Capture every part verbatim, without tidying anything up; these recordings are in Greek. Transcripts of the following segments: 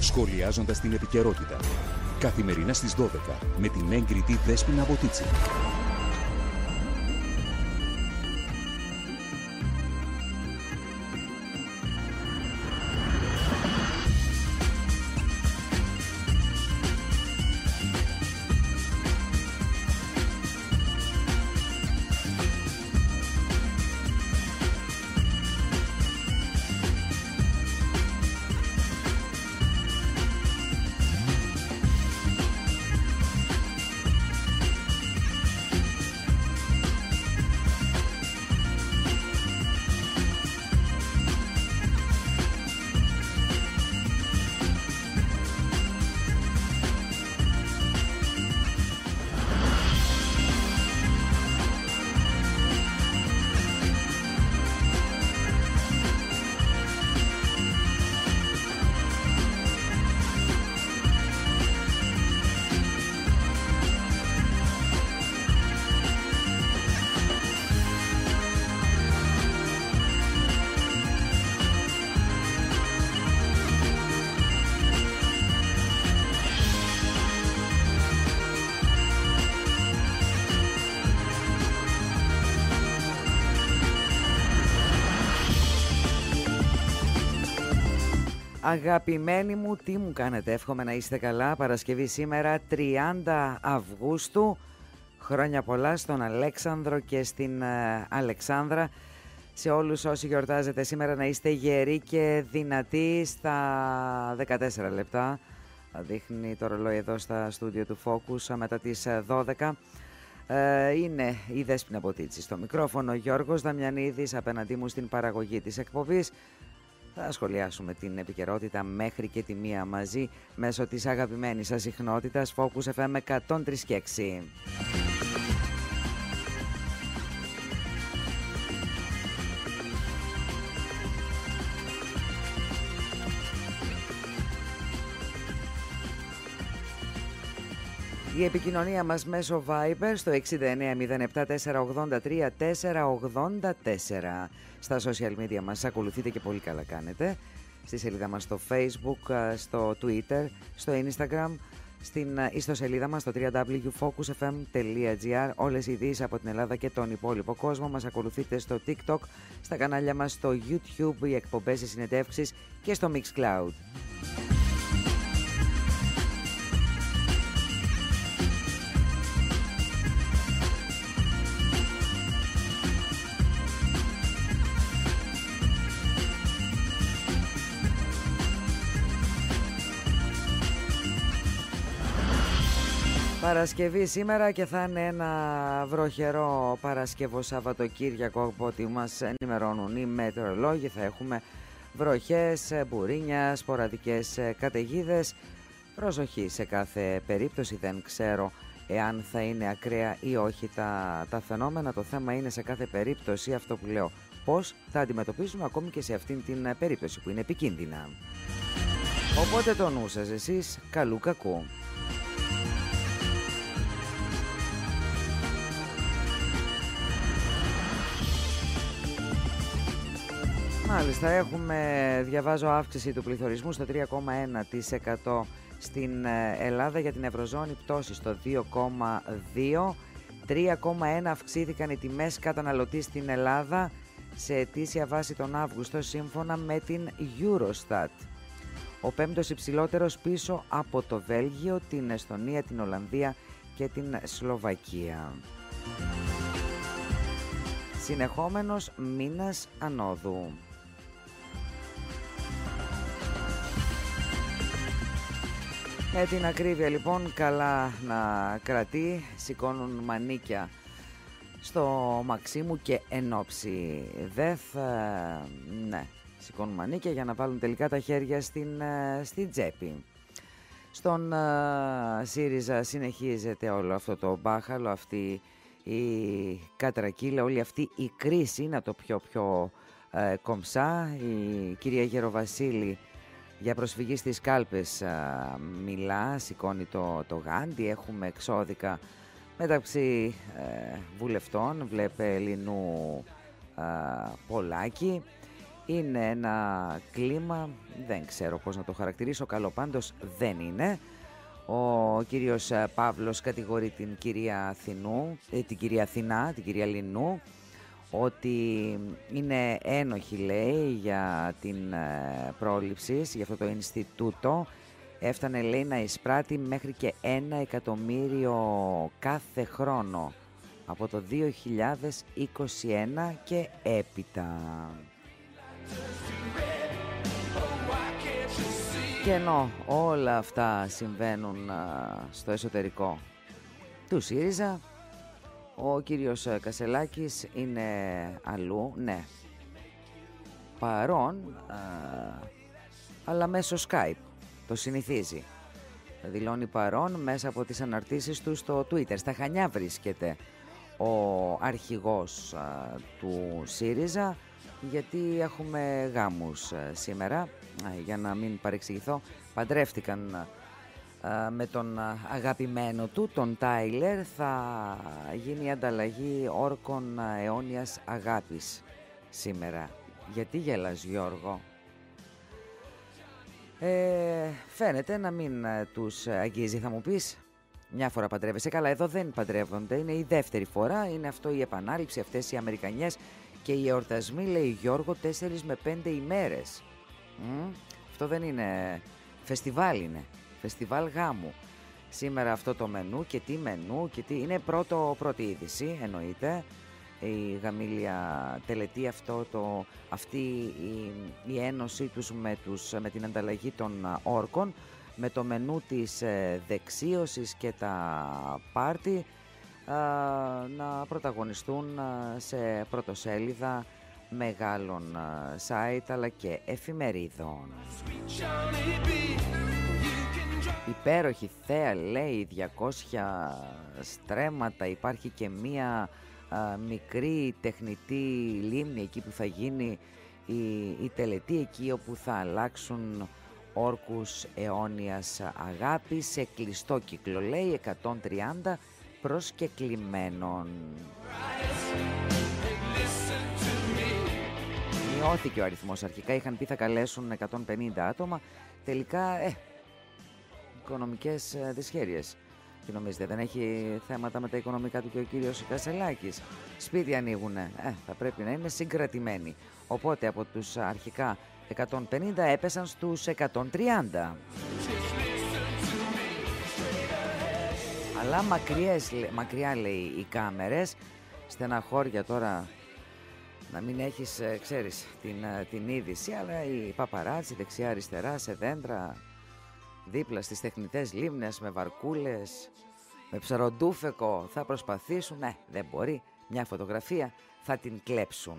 σχολιάζοντας την επικαιρότητα. Καθημερινά στις δώδεκα με την έγκριτη Δέσποινα Βοτίτση. Αγαπημένοι μου, τι μου κάνετε, εύχομαι να είστε καλά. Παρασκευή σήμερα, τριάντα Αυγούστου. Χρόνια πολλά στον Αλέξανδρο και στην uh, Αλεξάνδρα. Σε όλους όσοι γιορτάζετε σήμερα να είστε γεροί και δυνατοί. Στα δεκατέσσερα λεπτά δείχνει το ρολόι εδώ στα στούντιο του Focus μετά τις δώδεκα. Uh, είναι η Δέσποινα Βοτίτση στο μικρόφωνο, Γιώργος Δαμιανίδης απέναντί μου στην παραγωγή της εκπομπής. Θα σχολιάσουμε την επικαιρότητα μέχρι και τη μία μαζί μέσω της αγαπημένης σας συχνότητας Focus εφ εμ εκατόν τρία και έξι. Η επικοινωνία μας μέσω Viber στο εξήντα εννέα μηδέν επτά τετρακόσια ογδόντα τρία τετρακόσια ογδόντα τέσσερα. Στα social media μας ακολουθείτε και πολύ καλά κάνετε. Στη σελίδα μας στο Facebook, στο Twitter, στο Instagram, στην ιστοσελίδα μας στο double-u double-u double-u τελεία focus f m τελεία g r. Όλες οι ειδήσεις από την Ελλάδα και τον υπόλοιπο κόσμο. Μας ακολουθείτε στο TikTok, στα κανάλια μας στο YouTube, οι εκπομπές, οι συνεντεύξεις και στο Mixcloud. Παρασκευή σήμερα και θα είναι ένα βροχερό Παρασκευό Σαββατοκύριακο από ό,τι μας ενημερώνουν οι μετεωρολόγοι. Θα έχουμε βροχές, μπουρίνια, σποραδικές καταιγίδες. Προσοχή σε κάθε περίπτωση, δεν ξέρω εάν θα είναι ακραία ή όχι τα, τα φαινόμενα. Το θέμα είναι σε κάθε περίπτωση αυτό που λέω, πώς θα αντιμετωπίζουμε ακόμη και σε αυτήν την περίπτωση που είναι επικίνδυνα. Οπότε το νου σας εσείς, καλού κακού. Μάλιστα, έχουμε, διαβάζω, αύξηση του πληθωρισμού στο τρία κόμμα ένα τοις εκατό στην Ελλάδα, για την Ευρωζώνη πτώση στο δύο κόμμα δύο. τρία κόμμα ένα αυξήθηκαν οι τιμές καταναλωτή στην Ελλάδα σε ετήσια βάση τον Αύγουστο σύμφωνα με την Eurostat. Ο πέμπτος υψηλότερος πίσω από το Βέλγιο, την Εστονία, την Ολλανδία και την Σλοβακία. Συνεχόμενος μήνας ανόδου. Με την ακρίβεια λοιπόν καλά να κρατεί, σηκώνουν μανίκια στο Μαξίμου και ενόψει ΔΕΘ, ναι, σηκώνουν μανίκια για να βάλουν τελικά τα χέρια στην, στην τσέπη. Στον uh, ΣΥΡΙΖΑ συνεχίζεται όλο αυτό το μπάχαλο, αυτή η κατρακύλα, όλη αυτή η κρίση, να το πιο πιο uh, κομψά. Η κυρία Γεροβασίλη για προσφυγή στις κάλπες uh, μιλά, σηκώνει το, το γάντι. Έχουμε εξώδικα μεταξύ uh, βουλευτών, βλέπε Ελληνού uh, Πολάκη. Είναι ένα κλίμα, δεν ξέρω πώς να το χαρακτηρίσω, καλό πάντως δεν είναι. Ο κύριος Παύλος κατηγορεί την κυρία Αθηνού, ε, την κυρία Αθηνά, την κυρία Λινού, ότι είναι ένοχη, λέει, για την ε, πρόληψη, για αυτό το Ινστιτούτο. Έφτανε, λέει, να εισπράττει μέχρι και ένα εκατομμύριο κάθε χρόνο από το δύο χιλιάδες είκοσι ένα και έπειτα. Και ενώ όλα αυτά συμβαίνουν α, στο εσωτερικό του ΣΥΡΙΖΑ, ο κύριος Κασσελάκης είναι αλλού, ναι, παρόν, α, αλλά μέσω Skype, το συνηθίζει. Δηλώνει παρόν μέσα από τις αναρτήσεις του στο Twitter. Στα Χανιά βρίσκεται ο αρχηγός α, του ΣΥΡΙΖΑ, γιατί έχουμε γάμους α, σήμερα, α, για να μην παρεξηγηθώ. Παντρεύτηκαν α, με τον α, αγαπημένο του, τον Τάιλερ. Θα γίνει ανταλλαγή όρκων α, αιώνιας αγάπης σήμερα. Γιατί γελάς, Γιώργο? Ε, φαίνεται να μην α, τους αγγίζει. Θα μου πεις, μια φορά παντρεύεσαι. Καλά, εδώ δεν παντρεύονται, είναι η δεύτερη φορά. Είναι αυτό η επανάληψη, αυτές οι Αμερικανιές και οι εορτασμοί, λέει Γιώργο, τέσσερις με πέντε ημέρες. Mm, αυτό δεν είναι φεστιβάλ, είναι φεστιβάλ γάμου. Σήμερα αυτό το μενού και τι μενού και τι... Είναι πρώτο, πρώτη είδηση, εννοείται. Η γαμήλια τελετή, αυτό το, αυτή η, η ένωση τους με, τους με την ανταλλαγή των όρκων, με το μενού της ε, δεξίωσης και τα πάρτι ε, να πρωταγωνιστούν ε, σε πρωτοσέλιδα μεγάλων ε, site αλλά και εφημερίδων. Υπέροχη θέα, λέει, διακόσια στρέμματα, υπάρχει και μία ε, μικρή τεχνητή λίμνη εκεί που θα γίνει η, η τελετή, εκεί όπου θα αλλάξουν όρκους αιώνιας αγάπης σε κλειστό κύκλο, λέει, εκατόν τριάντα προσκεκλημένων. Μειώθηκε ο αριθμός, αρχικά είχαν πει θα καλέσουν εκατόν πενήντα άτομα, τελικά, ε, οικονομικές ε, δυσχέρειες. Τι νομίζετε, δεν έχει θέματα με τα οικονομικά του και ο κύριος Κασσελάκης? Σπίτι ανοίγουνε, ε, θα πρέπει να είναι συγκρατημένοι. Οπότε από τους αρχικά εκατόν πενήντα έπεσαν στους εκατόν τριάντα. Αλλά μακριές, μακριά, λέει, οι κάμερες. Στεναχώρια τώρα να μην έχεις, ξέρεις, την, την είδηση, αλλά οι παπαράτσι δεξιά αριστερά σε δέντρα, δίπλα στις τεχνητές λίμνες με βαρκούλες, με ψαροντούφεκο, θα προσπαθήσουν, ναι, δεν μπορεί, μια φωτογραφία θα την κλέψουν.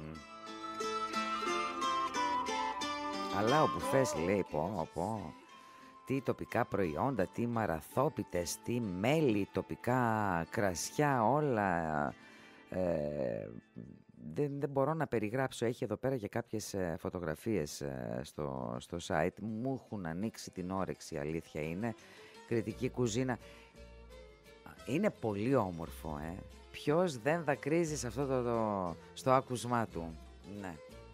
Αλλά ο μπουφές, λέει, πω, πω, τι τοπικά προϊόντα, τι μαραθόπιτες, τι μέλι, τοπικά κρασιά, όλα, ε, δεν, δεν μπορώ να περιγράψω. Έχει εδώ πέρα και κάποιες ε, φωτογραφίες ε, στο, στο site, μου έχουν ανοίξει την όρεξη, αλήθεια είναι. Κριτική κουζίνα, είναι πολύ όμορφο, ε. Ποιος δεν δακρύζει σε αυτό το, το, στο άκουσμά του, ναι.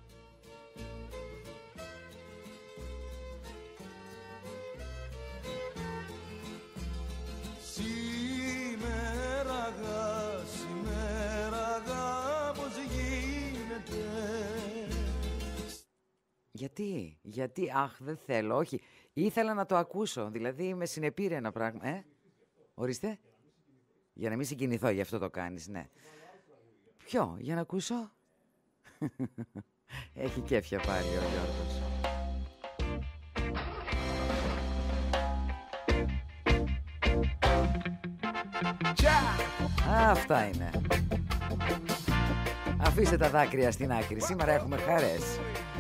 Γιατί, γιατί, αχ, δεν θέλω, όχι. Ήθελα να το ακούσω, δηλαδή με συνεπήρε ένα πράγμα. Ε, ορίστε. Για να μην συγκινηθώ, γι' αυτό το κάνεις, ναι. Ποιο, για να ακούσω. Έχει κέφια πάλι ο Γιώργος. Α, αυτά είναι. Αφήστε τα δάκρυα στην άκρη, σήμερα έχουμε χαρές.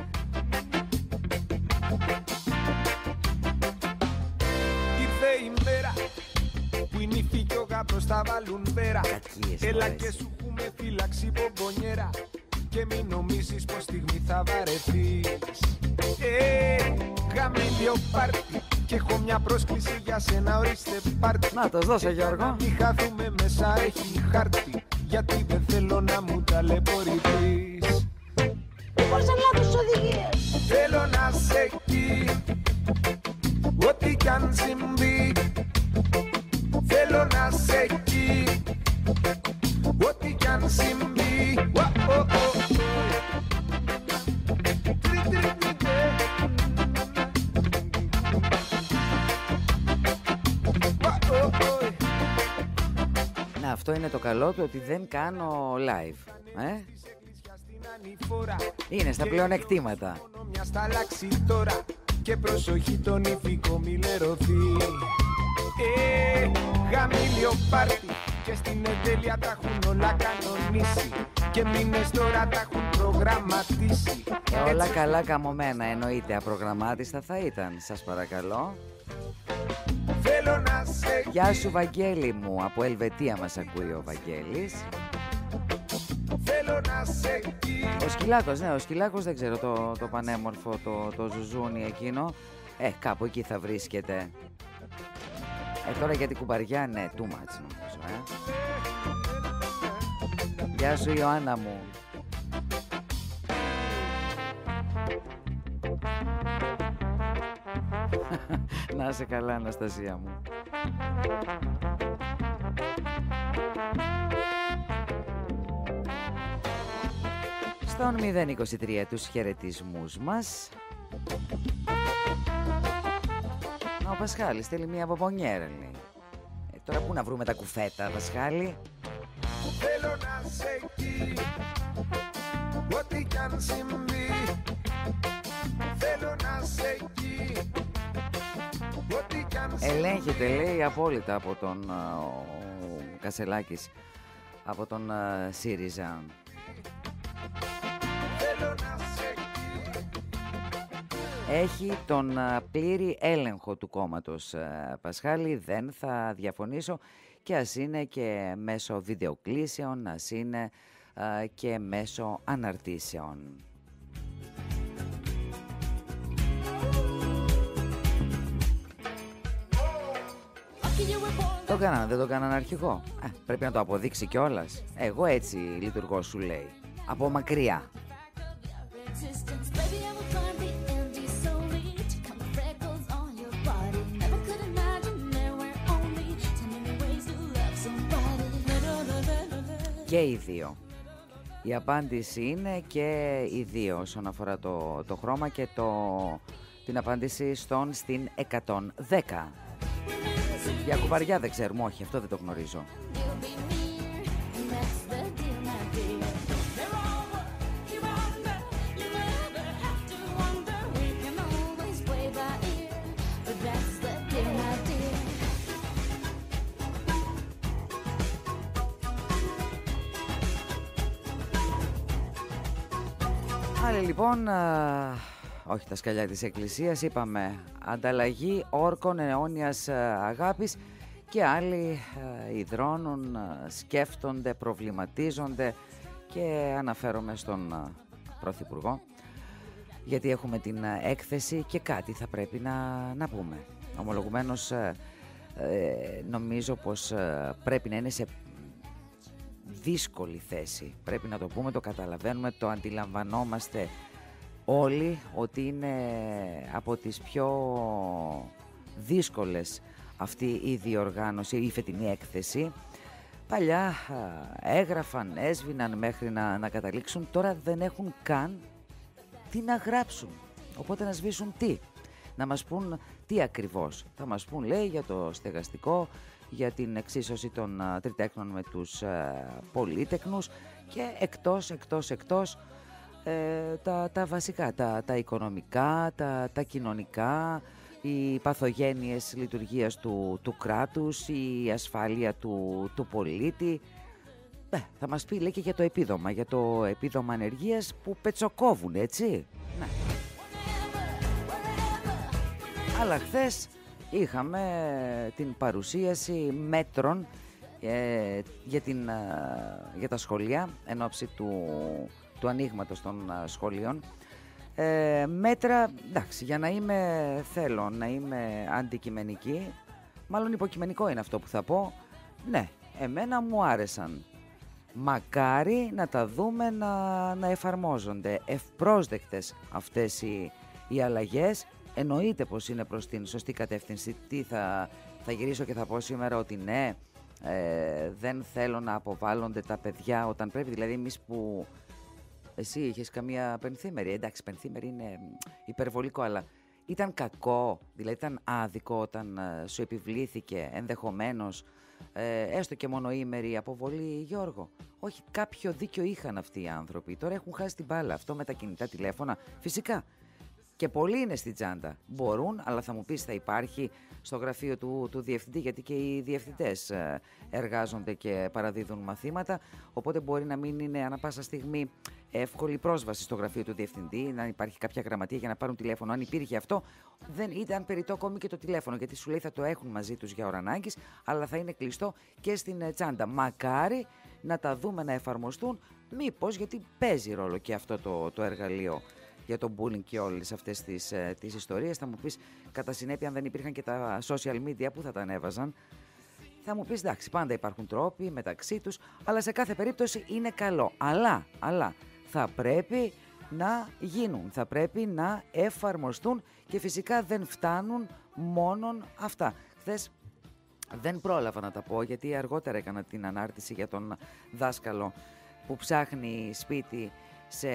Προς τα βάλουν πέρα. Έλα και σου έχουμε φύλαξη μπομπονιέρα. Και μην νομίζεις πως στιγμή θα βαρεθείς. Ε, γαμήλιο πάρτι. Και έχω μια πρόσκληση για σένα, ορίστε πάρτι. Να το δώσω, Γιώργο. Να μην χαθούμε μέσα, έχει χάρτη. Γιατί δεν θέλω να μου ταλαιπωρηθείς. κυκλοφόρησαν λάθος οδηγίες. Θέλω να σε εκεί, ό,τι κι αν συμβεί. Θέλω να σε εκεί, ό,τι κι αν συμβεί. Να, αυτό είναι το καλό του, ότι δεν κάνω live. Ε? Είναι στα πλεονεκτήματα. Μια σταλάξη τώρα και προσοχή τον ηθικό μη λερωθεί. Ε, γαμήλιο πάρτι και στην εντέλεια τα έχουν όλα κανονίσει και μήνες τώρα τα έχουν προγραμματίσει. Ε, όλα καλά καμωμένα, εννοείται. Απρογραμμάτιστα θα ήταν, σας παρακαλώ. Θέλω να σε... Γεια σου Βαγγέλη μου, από Ελβετία μας ακούει ο Βαγγέλης. Θέλω να σε... Ο Σκυλάκος, ναι, ο Σκυλάκος δεν ξέρω, το, το πανέμορφο, το, το ζουζούνι εκείνο. Ε, κάπου εκεί θα βρίσκεται. Ε, τώρα για την κουμπαριά, ναι, too much νομίζω, ε. Γεια σου Ιωάννα μου. Να είσαι καλά Αναστασία μου. Στον μηδέν είκοσι τρία τους χαιρετισμούς μας. Ο Πασχάλης θέλει μία μπομπονιέρα, λέει. Ε, τώρα πού να βρούμε τα κουφέτα, Πασχάλη. Θέλω να σε εκεί, ό,τι κι αν συμβεί. Θέλω να σε εκεί, ό,τι κι αν συμβεί. Ελέγχεται, λέει, απόλυτα από τον ο, ο Κασελάκης, από τον uh, ΣΥΡΙΖΑ. Έχει τον uh, πλήρη έλεγχο του κόμματος, uh, Πασχάλη, δεν θα διαφωνήσω, και ας είναι και μέσω βιντεοκλήσεων, ας είναι uh, και μέσω αναρτήσεων. Το κάνανε, δεν το κάνανε αρχηγό. Ε, πρέπει να το αποδείξει κιόλας. Εγώ έτσι λειτουργώ, σου λέει. Από μακριά. Και οι δύο. Η απάντηση είναι και οι δύο όσον αφορά το, το χρώμα και το, την απάντηση στον στην εκατόν δέκα. Για κουβαριά δεν ξέρουμε, όχι, αυτό δεν το γνωρίζω. Άλλοι λοιπόν, α, όχι τα σκαλιά της Εκκλησίας, είπαμε ανταλλαγή όρκων αιώνιας αγάπης, και άλλοι α, υδρώνουν, α, σκέφτονται, προβληματίζονται, και αναφέρομαι στον α, Πρωθυπουργό, γιατί έχουμε την α, έκθεση και κάτι θα πρέπει να, να πούμε. Ομολογουμένως α, ε, νομίζω πως α, πρέπει να είναι σε δύσκολη θέση. Πρέπει να το πούμε, το καταλαβαίνουμε, το αντιλαμβανόμαστε όλοι ότι είναι από τις πιο δύσκολες αυτή η διοργάνωση, η φετινή έκθεση. Παλιά α, έγραφαν, έσβηναν μέχρι να, να καταλήξουν, τώρα δεν έχουν καν τι να γράψουν. Οπότε να σβήσουν τι, να μας πούν τι ακριβώς. Θα μας πούν, λέει, για το στεγαστικό, για την εξίσωση των uh, τριτέκνων με τους uh, πολύτεκνους, και εκτός, εκτός, εκτός ε, τα, τα βασικά, τα, τα οικονομικά, τα, τα κοινωνικά, οι παθογένειες λειτουργίας του, του κράτους, η ασφάλεια του, του πολίτη. Ε, θα μας πει, λέει, και για το επίδομα, για το επίδομα ανεργίας που πετσοκόβουν, έτσι. Ναι. Αλλά χθες είχαμε την παρουσίαση μέτρων ε, για, την, ε, για τα σχολεία εν ώψη του, του ανοίγματος των ε, σχολείων. Ε, μέτρα, εντάξει, για να είμαι, θέλω να είμαι αντικειμενική, μάλλον υποκειμενικό είναι αυτό που θα πω. Ναι, εμένα μου άρεσαν. μακάρι να τα δούμε να, να εφαρμόζονται. Ευπρόσδεκτες αυτές οι, οι αλλαγές. Εννοείται πως είναι προς την σωστή κατεύθυνση. Τι θα, θα γυρίσω και θα πω σήμερα ότι ναι, ε, δεν θέλω να αποβάλλονται τα παιδιά όταν πρέπει. Δηλαδή εμείς που εσύ είχες καμία πενθήμερη, εντάξει πενθήμερη είναι υπερβολικό, αλλά ήταν κακό, δηλαδή ήταν άδικο όταν ε, σου επιβλήθηκε ενδεχομένως ε, έστω και μονοήμερη αποβολή, Γιώργο? Όχι, κάποιο δίκιο είχαν αυτοί οι άνθρωποι. Τώρα έχουν χάσει την μπάλα. Αυτό με τα κινητά τηλέφωνα, φυσικά. Και πολλοί είναι στην τσάντα. Μπορούν, αλλά θα μου πεις θα υπάρχει στο γραφείο του, του διευθυντή, γιατί και οι διευθυντές ε, εργάζονται και παραδίδουν μαθήματα, οπότε μπορεί να μην είναι ανά πάσα στιγμή εύκολη πρόσβαση στο γραφείο του διευθυντή, να υπάρχει κάποια γραμματεία για να πάρουν τηλέφωνο. Αν υπήρχε αυτό, δεν ήταν περιττό ακόμη και το τηλέφωνο, γιατί σου λέει θα το έχουν μαζί τους για ώρα ανάγκης, αλλά θα είναι κλειστό και στην τσάντα. Μακάρι να τα δούμε να εφαρμοστούν, μήπως, γιατί παίζει ρόλο και αυτό το, το εργαλείο για το bullying και όλες αυτές τις, ε, τις ιστορίες. Θα μου πεις, κατά συνέπεια, αν δεν υπήρχαν και τα social media, που θα τα ανέβαζαν? Θα μου πεις, εντάξει, πάντα υπάρχουν τρόποι μεταξύ τους, αλλά σε κάθε περίπτωση είναι καλό. Αλλά, αλλά θα πρέπει να γίνουν, θα πρέπει να εφαρμοστούν και φυσικά δεν φτάνουν μόνον αυτά. Χθες δεν πρόλαβα να τα πω, γιατί αργότερα έκανα την ανάρτηση για τον δάσκαλο που ψάχνει σπίτι σε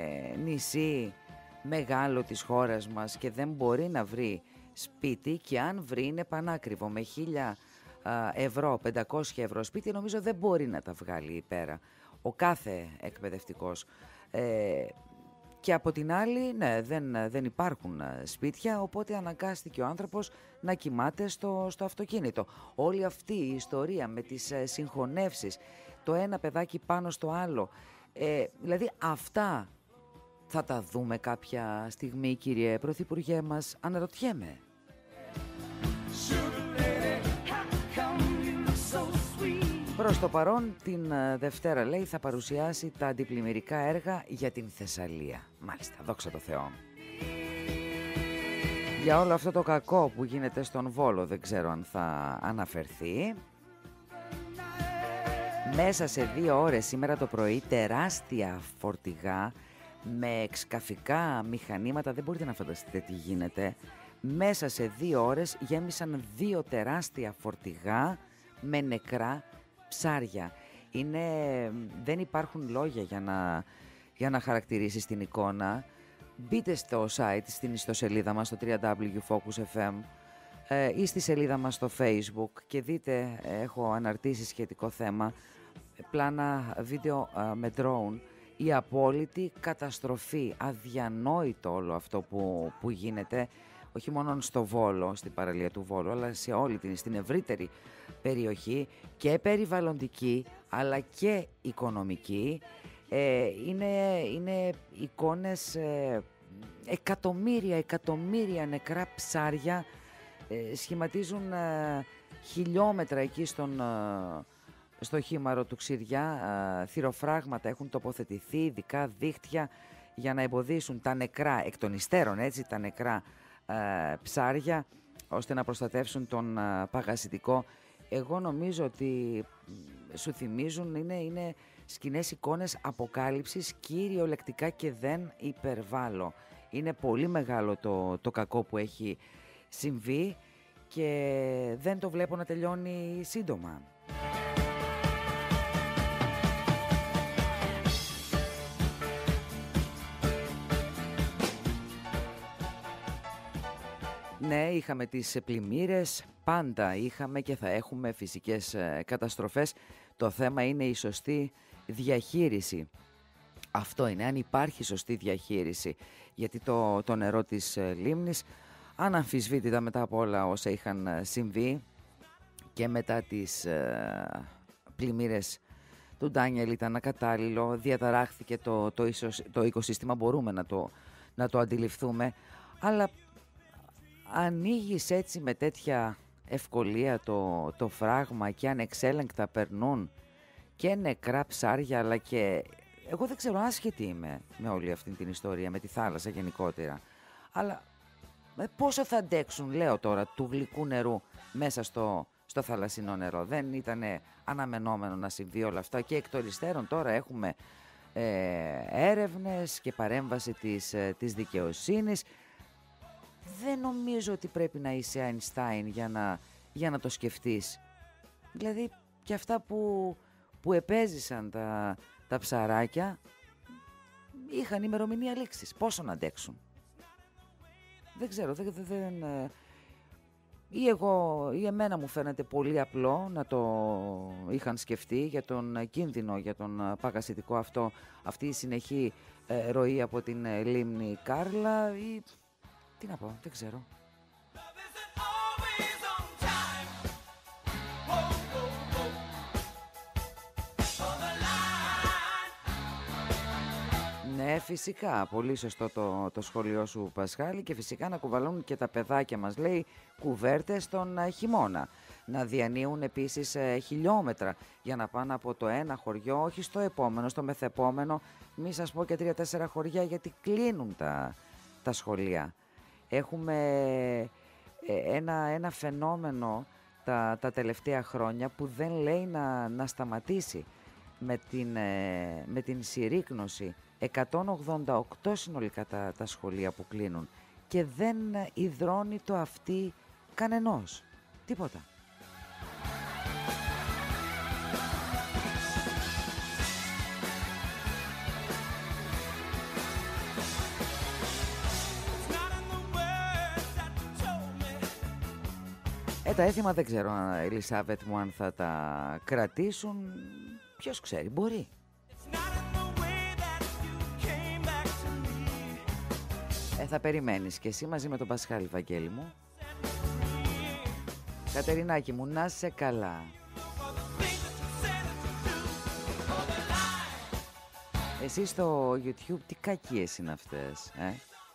νησί μεγάλο της χώρας μας και δεν μπορεί να βρει σπίτι, και αν βρει είναι πανάκριβο, με χίλια ευρώ, πεντακόσια ευρώ σπίτι, νομίζω δεν μπορεί να τα βγάλει πέρα ο κάθε εκπαιδευτικός. Ε, και από την άλλη, ναι, δεν, δεν υπάρχουν σπίτια, οπότε αναγκάστηκε ο άνθρωπος να κοιμάται στο, στο αυτοκίνητο. Όλη αυτή η ιστορία με τις συγχωνεύσεις, το ένα παιδάκι πάνω στο άλλο, ε, δηλαδή αυτά θα τα δούμε κάποια στιγμή, κύριε Πρωθυπουργέ μας, αναρωτιέμαι. Προς το παρόν, την Δευτέρα, λέει, θα παρουσιάσει τα αντιπλημμυρικά έργα για την Θεσσαλία. Μάλιστα, δόξα τω Θεώ. Για όλο αυτό το κακό που γίνεται στον Βόλο, δεν ξέρω αν θα αναφερθεί. Μέσα σε δύο ώρες σήμερα το πρωί, τεράστια φορτηγά με εξκαφικά μηχανήματα, δεν μπορείτε να φανταστείτε τι γίνεται. Μέσα σε δύο ώρες γέμισαν δύο τεράστια φορτηγά με νεκρά ψάρια. Είναι, δεν υπάρχουν λόγια για να, για να χαρακτηρίσεις την εικόνα. Μπείτε στο site, στην ιστοσελίδα μας, στο double-u double-u double-u τελεία focus εφ εμ ε, ή στη σελίδα μας στο Facebook και δείτε, έχω αναρτήσει σχετικό θέμα, πλάνα βίντεο ε, με drone. Η απόλυτη καταστροφή, αδιανόητο όλο αυτό που, που γίνεται, όχι μόνο στο Βόλο, στην παραλία του Βόλου, αλλά σε όλη την, στην ευρύτερη περιοχή, και περιβαλλοντική αλλά και οικονομική. Ε, είναι, είναι εικόνες, ε, εκατομμύρια, εκατομμύρια νεκρά ψάρια ε, σχηματίζουν ε, χιλιόμετρα εκεί στον, ε, στο χήμαρο του Ξηριά. Ε, θυροφράγματα έχουν τοποθετηθεί, ειδικά δίχτυα, για να εμποδίσουν τα νεκρά, εκ των υστέρων έτσι, τα νεκρά ε, ψάρια, ώστε να προστατεύσουν τον ε, παγασιτικό. Εγώ νομίζω ότι σου θυμίζουν, είναι, είναι σκηνές, εικόνες αποκάλυψης, κυριολεκτικά, και δεν υπερβάλλω. Είναι πολύ μεγάλο το, το κακό που έχει συμβεί και δεν το βλέπω να τελειώνει σύντομα. Ναι, είχαμε τις πλημμύρες, πάντα είχαμε και θα έχουμε φυσικές καταστροφές. Το θέμα είναι η σωστή διαχείριση. Αυτό είναι, αν υπάρχει σωστή διαχείριση. Γιατί το, το νερό της λίμνης, αναμφισβήτητα μετά από όλα όσα είχαν συμβεί και μετά τις ε, πλημμύρες του Ντάνιελ, ήταν ακατάλληλο, διαταράχθηκε το, το, ίσως, το οικοσύστημα, μπορούμε να το, να το αντιληφθούμε, αλλά ανοίγεις έτσι με τέτοια ευκολία το, το φράγμα και ανεξέλεγκτα περνούν και νεκρά ψάρια, αλλά και εγώ δεν ξέρω, άσχετη είμαι με όλη αυτή την ιστορία, με τη θάλασσα γενικότερα, αλλά πόσο θα αντέξουν, λέω τώρα, του γλυκού νερού μέσα στο, στο θαλασσινό νερό. Δεν ήταν αναμενόμενο να συμβεί όλα αυτά και εκ των υστέρων τώρα έχουμε ε, έρευνες και παρέμβαση της, ε, της δικαιοσύνης. Δεν νομίζω ότι πρέπει να είσαι Αϊνστάιν για να, για να το σκεφτείς. Δηλαδή και αυτά που, που επέζησαν τα, τα ψαράκια είχαν ημερομηνία λήξης. Πόσο να αντέξουν. Δεν ξέρω, δεν, δεν, ή εγώ ή εμένα μου φαίνεται πολύ απλό να το είχαν σκεφτεί για τον κίνδυνο, για τον παγασιτικό αυτό, αυτή η συνεχή ε, ροή από την ε, λίμνη Κάρλα ή τι να πω, δεν ξέρω. Ναι, φυσικά, πολύ σωστό το, το σχόλιο σου Πασχάλη και φυσικά να κουβαλούν και τα παιδάκια μας, λέει, κουβέρτες τον χειμώνα. Να διανύουν επίσης ε, χιλιόμετρα για να πάνε από το ένα χωριό, όχι στο επόμενο, στο μεθεπόμενο, μη σας πω και τρία-τέσσερα χωριά γιατί κλείνουν τα, τα σχολεία. Έχουμε ε, ένα, ένα φαινόμενο τα, τα τελευταία χρόνια που δεν λέει να, να σταματήσει με την, ε, με την συρρίκνωση. εκατόν ογδόντα οκτώ συνολικά τα, τα σχολεία που κλείνουν και δεν υδρώνει το αυτί κανενός. Τίποτα. Ε, τα έθιμα δεν ξέρω, Ελισάβετ μου, αν θα τα κρατήσουν. Ποιος ξέρει, μπορεί. Ε, θα περιμένεις και εσύ μαζί με τον Πασχάλη, Βαγγέλη μου. Κατερινάκη μου, να σε καλά. Εσύ στο YouTube τι κακίες είναι αυτές, ε?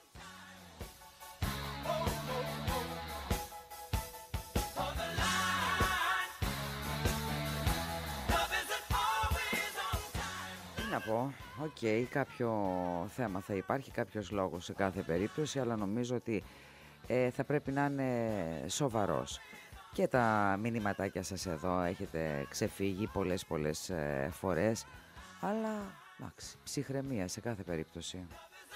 Να πω, οκ, okay, κάποιο θέμα θα υπάρχει, κάποιος λόγος σε κάθε περίπτωση, αλλά νομίζω ότι ε, θα πρέπει να είναι σοβαρός. Και τα μηνυματάκια σας εδώ έχετε ξεφύγει πολλές πολλές ε, φορές, αλλά εντάξει, ψυχραιμία σε κάθε περίπτωση.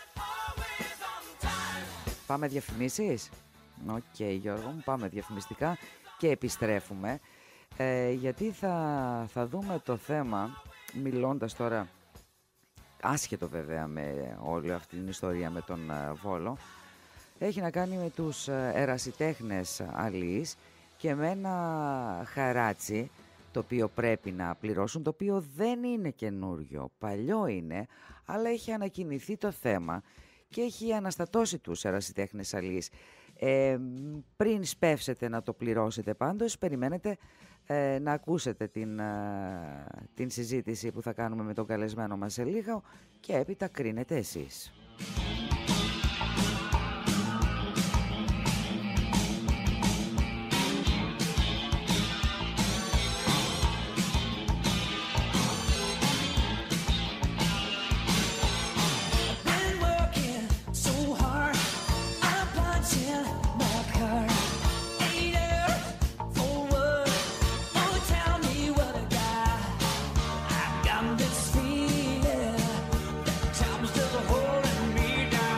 Πάμε διαφημίσεις? Οκ, okay, Γιώργο μου, πάμε διαφημιστικά και επιστρέφουμε, ε, γιατί θα, θα δούμε το θέμα, μιλώντας τώρα, άσχετο βέβαια με όλη αυτή την ιστορία με τον uh, Βόλο, έχει να κάνει με τους uh, ερασιτέχνες αλείς και με ένα χαράτσι το οποίο πρέπει να πληρώσουν, το οποίο δεν είναι καινούριο, παλιό είναι, αλλά έχει ανακοινηθεί το θέμα και έχει αναστατώσει τους ερασιτέχνες αλείς. Ε, πριν σπεύσετε να το πληρώσετε πάντως, περιμένετε ε, να ακούσετε την, ε, την συζήτηση που θα κάνουμε με τον καλεσμένο μας σε λίγο και έπειτα κρίνετε εσείς. Down.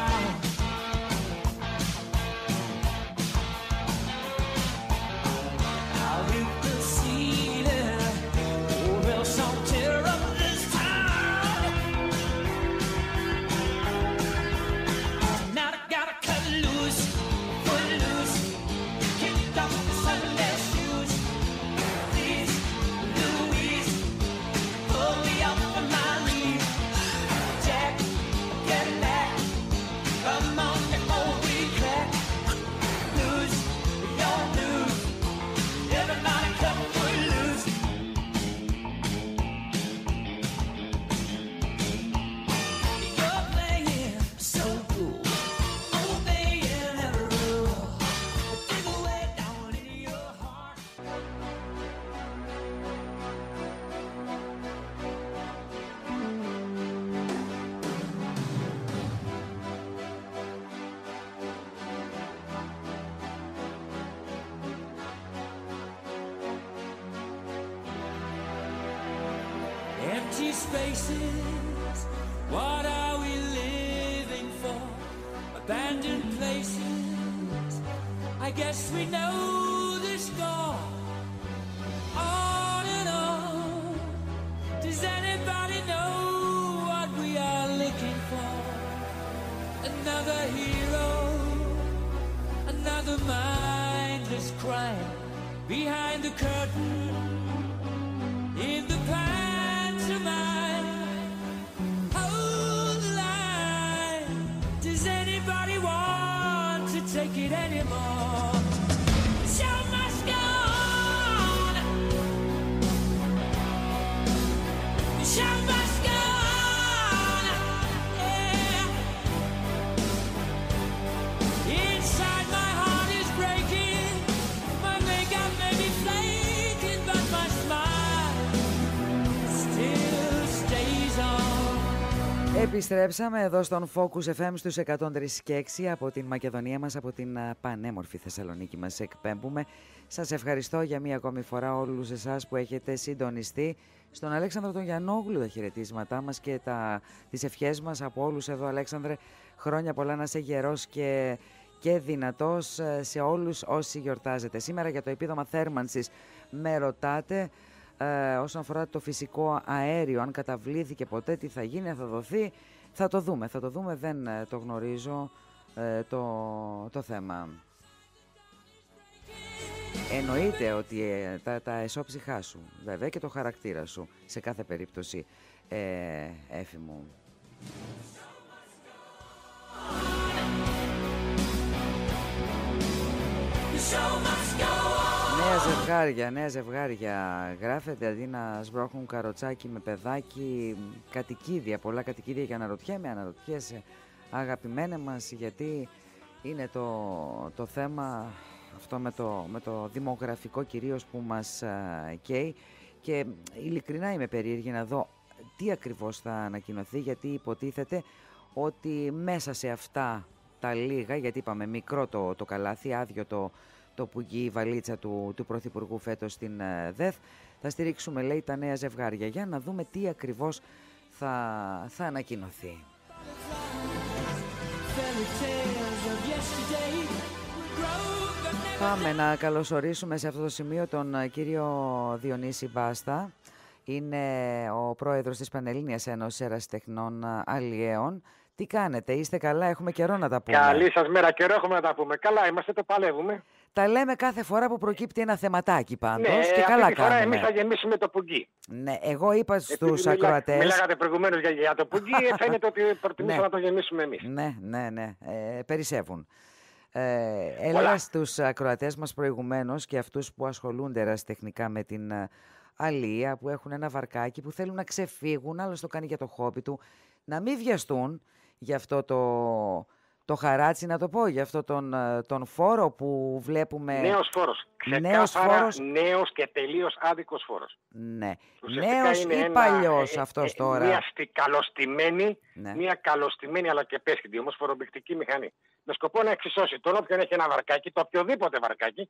empty spaces. What are we living for? Abandoned places. I guess we know the score. On and on. Does anybody know what we are looking for? Another hero, another mindless crime behind the curtain. In the pantomime, hold the line. Does anybody want to take it anymore? The show must go on. The show must go on. Yeah. Inside my heart is breaking. My makeup may be flaking, but my smile still stays on. Επιστρέψαμε εδώ στον Focus εφ εμ στους εκατόν τρία και έξι από την Μακεδονία μας, από την πανέμορφη Θεσσαλονίκη μας εκπέμπουμε. Σας ευχαριστώ για μία ακόμη φορά όλους εσάς που έχετε συντονιστεί. Στον Αλέξανδρο τον Γιαννόγλου τα χαιρετίσματά μας και τα, τις ευχές μας από όλους εδώ. Αλέξανδρε, χρόνια πολλά, να είσαι γερός και, και δυνατός σε όλους όσοι γιορτάζετε. Σήμερα για το επίδομα θέρμανσης με ρωτάτε. Ε, όσον αφορά το φυσικό αέριο, αν καταβλήθηκε ποτέ, τι θα γίνει, θα δοθεί, θα το δούμε, θα το δούμε, δεν ε, το γνωρίζω ε, το, το θέμα. Εννοείται ότι ε, τα, τα εσώψυχά σου, βέβαια, και το χαρακτήρα σου, σε κάθε περίπτωση, ε, Έφη μου. Νέα ζευγάρια, νέα ζευγάρια γράφεται, αντί να σμπρώχνουν καροτσάκι με παιδάκι, κατοικίδια, πολλά κατοικίδια, και αναρωτιέμαι, αναρωτιέσαι αγαπημένε μας, γιατί είναι το, το θέμα αυτό με το, με το δημογραφικό κυρίως που μας uh, καίει, και ειλικρινά είμαι περίεργη να δω τι ακριβώς θα ανακοινωθεί, γιατί υποτίθεται ότι μέσα σε αυτά τα λίγα, γιατί είπαμε μικρό το, το καλάθι, άδειο το το πουγγί, η βαλίτσα του, του Πρωθυπουργού φέτος στην uh, ΔΕΘ, θα στηρίξουμε, λέει, τα νέα ζευγάρια, για να δούμε τι ακριβώς θα, θα ανακοινωθεί. Πάμε να καλωσορίσουμε σε αυτό το σημείο τον uh, κύριο Διονύση Μπάστα. Είναι ο πρόεδρος της Πανελλήνιας Ένωσης Ερασιτεχνών Αλλιέων. Τι κάνετε, είστε καλά, έχουμε καιρό να τα πούμε. Καλή σας μέρα, καιρό έχουμε να τα πούμε. Καλά είμαστε, το παλεύουμε. Τα λέμε κάθε φορά που προκύπτει ένα θεματάκι πάντως, ναι, και καλά αυτή τη φορά κάνουμε. εμείς θα γεμίσουμε το πουγγί. Ναι, εγώ είπα στους μιλά, ακροατές... Μιλάγατε προηγουμένως για, για το πουγγί, φαίνεται ότι προτιμήσαμε ναι. να το γεμίσουμε εμείς. Ναι, ναι, ναι, ε, περισσεύουν. Ε, έλεγα στους ακροατές μας προηγουμένως, και αυτούς που ασχολούνται ερασιτεχνικά με την αλία, που έχουν ένα βαρκάκι, που θέλουν να ξεφύγουν, άλλος το κάνει για το χόμπι του, να μην βιαστούν για αυτό το, το χαράτσι, να το πω, για αυτό τον, τον φόρο που βλέπουμε. Νέος φόρος. Νέος φόρος. Νέος και τελείως άδικος φόρος. Ναι. Ουσιαστικά Νέος ή ένα, παλιός ε, αυτός ε, τώρα. Μια καλοστημένη, ναι. μια καλοστημένη αλλά και πέσχυντη όμως φορομπηκτική μηχανή. Με σκοπό να εξισώσει τον όποιον έχει ένα βαρκάκι, το οποιοδήποτε βαρκάκι,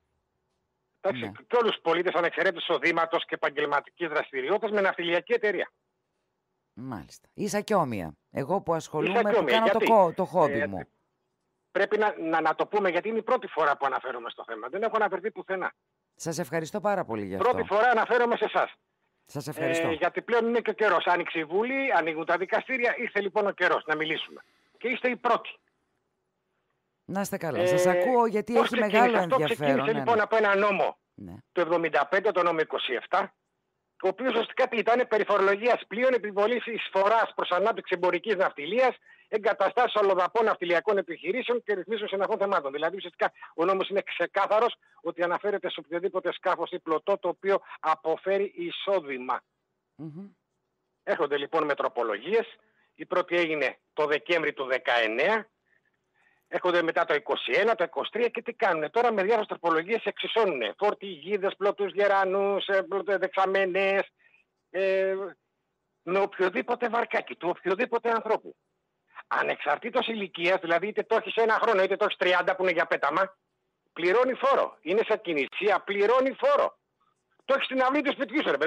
ναι. και όλους τους πολίτες ανεξαιρέτως εισοδήματος και επαγγελματικής δραστηριότητας με ναυτιλιακή εταιρεία. Μάλιστα. Ίσα και όμοια. Εγώ που ασχολούμαι, Ίσα που κάνω το, το χόμπι ε, μου. Πρέπει να, να, να το πούμε, γιατί είναι η πρώτη φορά που αναφέρομαι στο θέμα. Δεν έχω αναφερθεί πουθενά. Σας ευχαριστώ πάρα πολύ για αυτό. Πρώτη φορά αναφέρομαι σε εσάς. Σας ευχαριστώ. Ε, γιατί πλέον είναι και ο καιρός. Άνοιξε η Βουλή, ανοίγουν τα δικαστήρια. Ήρθε λοιπόν ο καιρός να μιλήσουμε. Και είστε οι πρώτοι. Να είστε καλά. Ε, Σας ακούω, γιατί έχει μεγάλο αυτό ενδιαφέρον. Ξεκίνησε ναι, λοιπόν ναι. από ένα νόμο ναι. το εβδομήντα πέντε, το νόμο είκοσι επτά, ο οποίος ουσιαστικά ήταν περί φορολογίας πλοίων, επιβολής εισφοράς προς ανάπτυξη εμπορικής ναυτιλίας, εγκαταστάσεις αλλοδαπών ναυτιλιακών επιχειρήσεων και ρυθμίσεων συναφών θεμάτων. Δηλαδή ουσιαστικά ο νόμος είναι ξεκάθαρος ότι αναφέρεται σε οποιοδήποτε σκάφος ή πλωτό το οποίο αποφέρει εισόδημα. Mm-hmm. Έρχονται λοιπόν με τροπολογίες. Η πρώτη έγινε το Δεκέμβρη του δεκαεννέα. Έρχονται μετά το είκοσι ένα, το είκοσι τρία, και τι κάνουνε τώρα? Με διάφορες τροπολογίες εξισώνουνε φορτηγίδες, πλωτούς γερανούς, δεξαμενές, ε, με οποιοδήποτε βαρκάκι του οποιοδήποτε ανθρώπου. Ανεξαρτήτως ηλικίας, δηλαδή είτε το έχεις ένα χρόνο είτε το έχεις τριάντα που είναι για πέταμα, πληρώνει φόρο. Είναι σε κινησία, πληρώνει φόρο. Το έχεις στην αυλή του σπιτιού σου, ρε παιδί.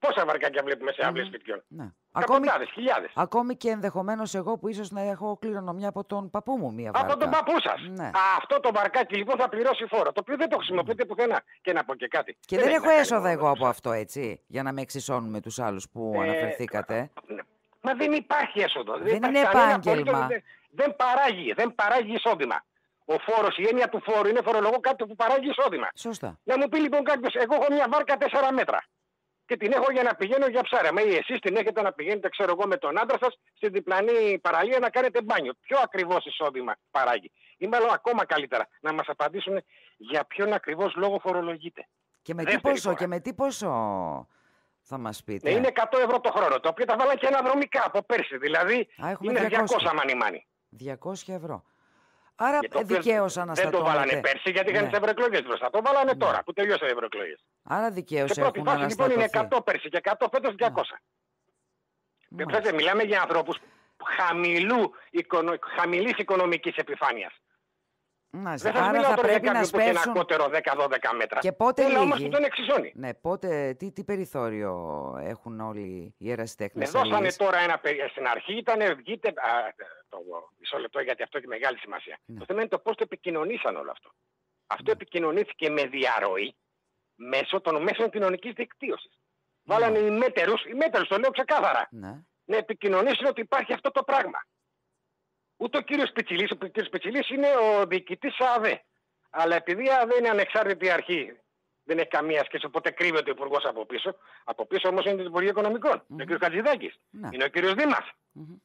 Πόσα βαρκάκια βλέπουμε σε αυλές σπιτιών. Ναι. Εκατοντάδες, χιλιάδες. Ακόμη και ενδεχομένως εγώ που ίσως να έχω κληρονομιά από τον παππού μου μία βάρκα. Από τον παππού σας. Ναι. Αυτό το βαρκάκι λοιπόν θα πληρώσει φόρο. Το οποίο δεν το χρησιμοποιείτε πουθενά. Και να πω και κάτι. Και δεν, δεν έχω έσοδα εγώ από αυτό, έτσι, για να με εξισώνουν με τους άλλους που ε, αναφερθήκατε. Ναι. Μα δεν υπάρχει έσοδο. Δεν, δεν είναι επάγγελμα. Δεν, δεν παράγει, δεν παράγει εισόδημα. Ο φόρος, η έννοια του φόρου είναι φορολογό κάτι που παράγει εισόδημα. Σωστά. Να μου πει λοιπόν κάποιος, εγώ έχω μια βάρκα τέσσερα μέτρα και την έχω για να πηγαίνω για ψάρεμα. Ή εσείς την έχετε να πηγαίνετε, ξέρω εγώ, με τον άντρα σας στην διπλανή παραλία να κάνετε μπάνιο. Ποιο ακριβώς εισόδημα παράγει? Ή μάλλον ακόμα καλύτερα να μας απαντήσουν για ποιον ακριβώς λόγο φορολογείται. Και με τι πόσο, και με τι πόσο θα μας πείτε? Ναι, είναι εκατό ευρώ το χρόνο, το οποίο τα βάλαν και αναδρομικά από πέρσι. Δηλαδή Α, είναι διακόσια μανιμάνι. διακόσια ευρώ. Άρα δικαίως αναστατώνεται. Δεν το βάλανε πέρσι γιατί είχαν ναι. τις ευρωεκλογές μπροστά. Το βάλανε ναι. τώρα που τελειώσαν οι ευρωεκλογές. Άρα δικαίως έχουν αναστατωθεί. Σε πρώτη φάση λοιπόν είναι εκατό πέρσι και εκατό φέτος διακόσια. Ναι. Και μιλάμε για ανθρώπους χαμηλού, οικονο, χαμηλής οικονομικής επιφάνειας. Μάλιστα. Δεν άρα θα πρέπει να σπέσουν... ένα κότερο δέκα δώδεκα μέτρα. Και πότε λίγη. Όμως που τον εξισώνει. Ναι, πότε, τι, τι περιθώριο έχουν όλοι οι ερασιτέχνες? Με δώσανε τώρα ένα περί... Στην αρχή ήταν, βγείτε, α, το μισό λεπτό γιατί αυτό έχει μεγάλη σημασία. Ναι. Το θέμα είναι το πώς το επικοινωνήσαν όλο αυτό. Αυτό ναι. επικοινωνήθηκε με διαρροή μέσω των μέσων κοινωνικής δικτύωσης. Ναι. Βάλανε οι μέτερους, οι μέτερους το λέω ξεκάθαρα, ναι. να επικοινωνήσουν ότι υπάρχει αυτό το πράγμα. Ούτε ο κύριος Πιτσιλής, ο κύριος Πιτσιλής είναι ο διοικητής ΑΔΕ. Αλλά επειδή η ΑΔΕ είναι ανεξάρτητη αρχή, δεν έχει καμία σχέση, οπότε κρύβεται ο υπουργός από πίσω. Από πίσω όμως είναι το Υπουργείο Οικονομικών. Mm-hmm. Ο κύριος Χατζηδάκης. Mm-hmm. Είναι ο κύριος Δήμας. Mm-hmm.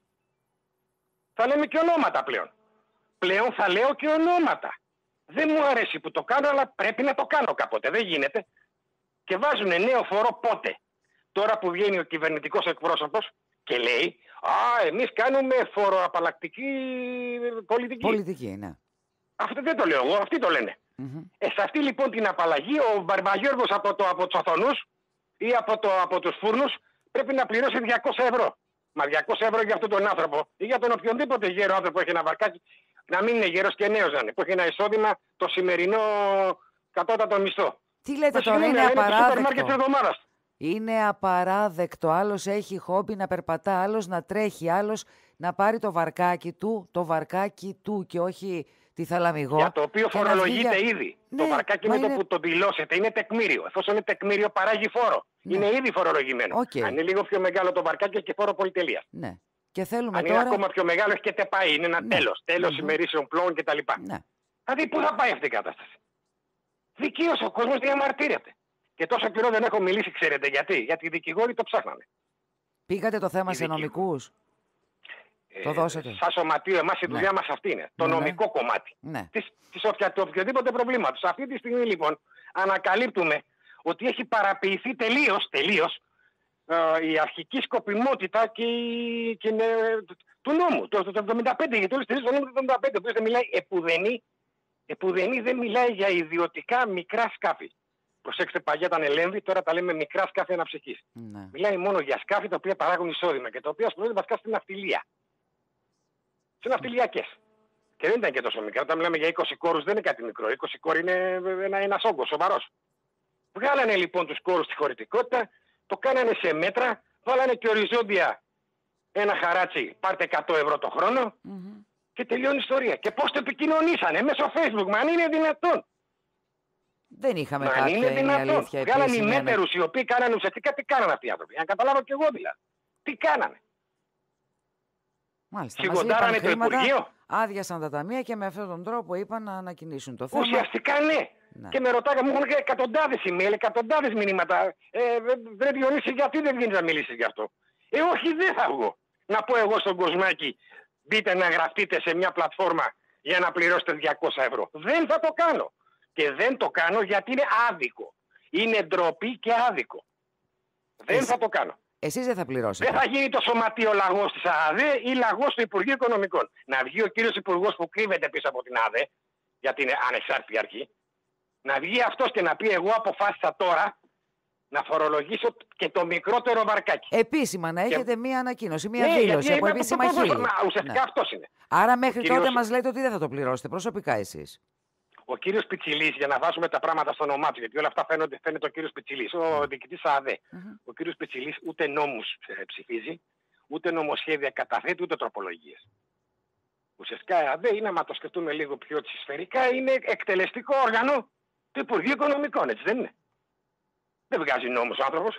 Θα λέμε και ονόματα πλέον. Πλέον θα λέω και ονόματα. Δεν μου αρέσει που το κάνω, αλλά πρέπει να το κάνω κάποτε. Δεν γίνεται. Και βάζουν νέο φόρο πότε? Τώρα που βγαίνει ο κυβερνητικός εκπρόσωπος και λέει, α, εμείς κάνουμε φοροαπαλλακτική πολιτική. Πολιτική, ναι. Αυτό δεν το λέω εγώ, αυτοί το λένε. Mm-hmm. Ε, σε αυτή λοιπόν την απαλλαγή ο Μπαρμπαγιώργος από, το, από τους οθονούς ή από, το, από τους φούρνους πρέπει να πληρώσει διακόσια ευρώ. Μα διακόσια ευρώ για αυτόν τον άνθρωπο ή για τον οποιονδήποτε γέρο άνθρωπο που έχει ένα βαρκάκι, να μην είναι γέρος και νέος να είναι, που έχει ένα εισόδημα το σημερινό κατώτατο μισθό. Τι λέτε Μα τώρα, είναι απαράδεκτο. Είναι, είναι απαράδεκτο. Άλλος έχει χόμπι να περπατά, άλλος να τρέχει, άλλος να πάρει το βαρκάκι του, το βαρκάκι του και όχι τη θαλαμιγό. Για το οποίο φορολογείται για... ήδη. Ναι, το βαρκάκι με είναι... το που το δηλώσετε είναι τεκμήριο. Εφόσον είναι τεκμήριο παράγει φόρο. Ναι. Είναι ήδη φορολογημένο. Okay. Αν είναι λίγο πιο μεγάλο το βαρκάκι έχει και φόρο πολυτελείας. Ναι. Και θέλουμε Αν τώρα... είναι ακόμα πιο μεγάλο έχει και τεπαΐ. Είναι ένα ναι. τέλος. Τέλος mm-hmm. ημερήσεων πλώων κτλ. Ναι. Δηλαδή πού θα πάει αυτή η κατάσταση? Δικαίως ο κόσμος διαμαρτύρεται. Και τόσο καιρό δεν έχω μιλήσει, ξέρετε γιατί? Γιατί οι δικηγόροι το ψάχνανε. Πήγατε το θέμα οι σε δικη... νομικούς? Ε, το δώσατε? Σαν σωματείο εμάς η δουλειά ναι. μας αυτή είναι. Το ναι, νομικό ναι. κομμάτι. Ναι. Της, της οποια, του οποιοδήποτε προβλήματος. Αυτή τη στιγμή λοιπόν ανακαλύπτουμε ότι έχει παραποιηθεί τελείως, τελείως ε, η αρχική σκοπιμότητα και, η, και ε, του νόμου. Το, το, το εβδομήντα πέντε, γιατί όλοι στηρίζουν το νόμο του εβδομήντα πέντε, ο οποίος δεν μιλάει επουδενή, επουδενή δεν μιλάει για ιδιωτικά μικρά σκάφη. Προσέξτε, παλιά ήταν ελέμβη, τώρα τα λέμε μικρά σκάφη αναψυχής. Ναι. Μιλάει μόνο για σκάφη τα οποία παράγουν εισόδημα και τα οποία ασχολούνται βασικά στην ναυτιλία. Σε ναυτιλιακές. Και δεν ήταν και τόσο μικρά. Όταν μιλάμε για είκοσι κόρους δεν είναι κάτι μικρό. είκοσι κόροι είναι ένα, ένας όγκος σοβαρός. Βγάλανε λοιπόν τους κόρους στη χωρητικότητα, το κάνανε σε μέτρα, βάλανε και οριζόντια ένα χαράτσι, πάρτε εκατό ευρώ το χρόνο mm-hmm. και τελειώνει η ιστορία. Και πώς το επικοινωνήσανε μέσω Facebook, μα αν είναι δυνατόν. Δεν είχαμε μα κάποια, είναι δυνατόν. Αλήθεια. Βγάλανε οι μέτερους οι οποίοι κάνανε ουσιαστικά τι κάνανε αυτοί οι άνθρωποι. Να καταλάβω κι εγώ δηλαδή. Τι κάνανε. Μάλιστα, σιγοντάρανε το Υπουργείο. Άδειασαν τα ταμεία και με αυτόν τον τρόπο είπαν να ανακοινήσουν το θέμα. Ουσιαστικά ναι. ναι. Και με ρωτάγανε, μου έχουν εκατοντάδες email, εκατοντάδες μηνύματα. Ε, δεν Διονύση, γιατί δεν βγαίνεις να μιλήσεις γι' αυτό? Ε, όχι, δεν θα βγω. Να πω εγώ στον Κοσμάκη, μπείτε να γραφτείτε σε μια πλατφόρμα για να πληρώσετε διακόσια ευρώ. Δεν θα το κάνω. Και δεν το κάνω γιατί είναι άδικο. Είναι ντροπή και άδικο. Δεν Εσύ... θα το κάνω. Εσείς δεν θα πληρώσετε. Δεν θα γίνει το σωματείο λαγός της ΑΔΕ ή λαγός του Υπουργείου Οικονομικών. Να βγει ο κύριος Υπουργός που κρύβεται πίσω από την ΑΔΕ, γιατί είναι ανεξάρτητη αρχή, να βγει αυτός και να πει εγώ αποφάσισα τώρα να φορολογήσω και το μικρότερο βαρκάκι. Επίσημα να έχετε και... μία ανακοίνωση, μία ναι, δήλωση από επίσημα χείλη. Ουσιαστικά ναι. αυτός είναι. Άρα μέχρι κύριος... τότε μας λέτε ότι δεν θα το πληρώσετε προσωπικά εσείς. Ο κύριος Πιτσιλής, για να βάζουμε τα πράγματα στο όνομά του, γιατί όλα αυτά φαίνονται, φαίνεται ο κύριος Πιτσιλής, ο διοικητής ΑΔΕ. Mm-hmm. Ο κύριος Πιτσιλής ούτε νόμους ψηφίζει, ούτε νομοσχέδια καταθέτει, ούτε τροπολογίες. Ουσιαστικά η ΑΔΕ είναι, άμα το σκεφτούμε λίγο πιο σφαιρικά, είναι εκτελεστικό όργανο του Υπουργείου Οικονομικών, έτσι δεν είναι? Δεν βγάζει νόμους ο άνθρωπος.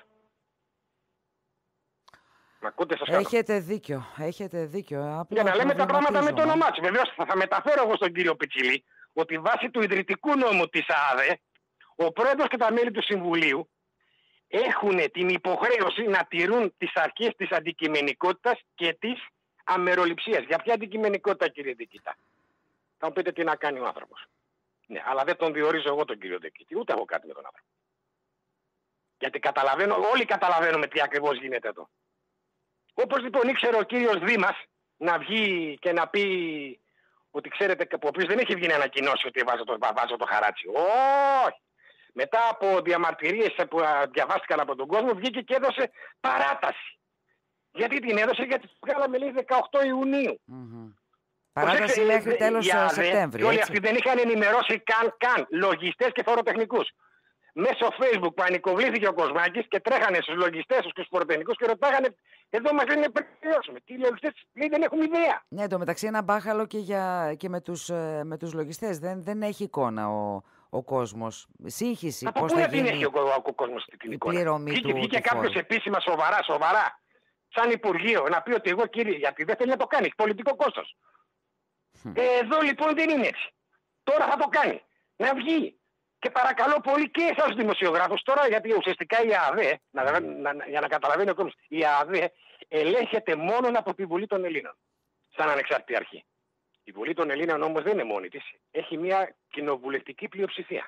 Μ' ακούτε, σας έχετε δίκιο, έχετε δίκιο. Απλά για να λέμε τα πράγματα με το όνομά του. Βεβαίως θα, θα μεταφέρω εγώ στον κύριο Πιτσιλή ότι βάσει του ιδρυτικού νόμου της ΑΔΕ, ο πρόεδρος και τα μέλη του Συμβουλίου έχουν την υποχρέωση να τηρούν τις αρχές της αντικειμενικότητας και της αμεροληψίας. Για ποια αντικειμενικότητα, κύριε Δικητά? Θα μου πείτε τι να κάνει ο άνθρωπος. Ναι, αλλά δεν τον διορίζω εγώ τον κύριο Δικητή, ούτε έχω κάτι με τον άνθρωπο. Γιατί καταλαβαίνω, όλοι καταλαβαίνουμε τι ακριβώς γίνεται εδώ. Όπως λοιπόν ήξερε ο κύριος Δήμας να βγει και να πει ότι ξέρετε, ο οποίος δεν έχει βγει να ανακοινώσει ότι βάζω το, βάζω το χαράτσι. Όχι. Μετά από διαμαρτυρίες που διαβάστηκαν από τον κόσμο, βγήκε και έδωσε παράταση. Γιατί την έδωσε? Γιατί την βγάλαμε λέει δεκαοκτώ Ιουνίου. Mm-hmm. Παράταση μέχρι τέλος Σεπτέμβρη. Όλοι αυτοί δεν είχαν ενημερώσει καν, καν λογιστές και φοροτεχνικούς. Μέσω Facebook πανικοβλήθηκε ο Κοσμάκης και τρέχανε στους λογιστές, στους φοροτεχνικούς και ρωτάγανε, εδώ μας λένε πρέπει να πληρώσουμε. Τι λογιστές λέει, δεν έχουμε ιδέα. Ναι, εντωμεταξύ ένα μπάχαλο και, για, και με, τους, με τους λογιστές. Δεν, δεν έχει εικόνα ο, ο κόσμος. Σύγχυση. Από πού δεν έχει ο, ο, ο κόσμος την εικόνα? Βγήκε, βγήκε κάποιος επίσημα σοβαρά, σοβαρά, σαν Υπουργείο, να πει ότι εγώ κύριε, γιατί δεν θέλει να το κάνει, έχει πολιτικό κόστος. Mm. Ε, εδώ λοιπόν δεν είναι έτσι. Τώρα θα το κάνει. Να βγει. Και παρακαλώ πολύ και εσάς τους δημοσιογράφους τώρα, γιατί ουσιαστικά η ΑΔΕ, να, να, να, για να καταλαβαίνει ο κόσμος, η ΑΔΕ ελέγχεται μόνο από τη Βουλή των Ελλήνων, σαν ανεξάρτητη αρχή. Η Βουλή των Ελλήνων όμως δεν είναι μόνη της. Έχει μια κοινοβουλευτική πλειοψηφία.